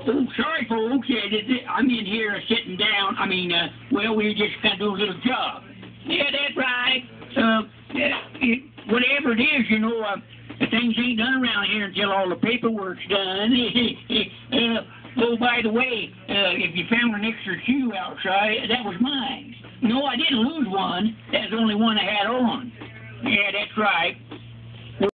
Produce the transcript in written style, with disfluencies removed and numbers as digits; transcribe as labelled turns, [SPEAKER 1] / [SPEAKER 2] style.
[SPEAKER 1] Oh, sorry, folks. I'm in here sitting down. Well, we just kind of do a little job. Yeah, that's right. Whatever it is, things ain't done around here until all the paperwork's done. Oh, by the way, if you found an extra shoe outside, that was mine. No, I didn't lose one. That's the only one I had on. Yeah, that's right.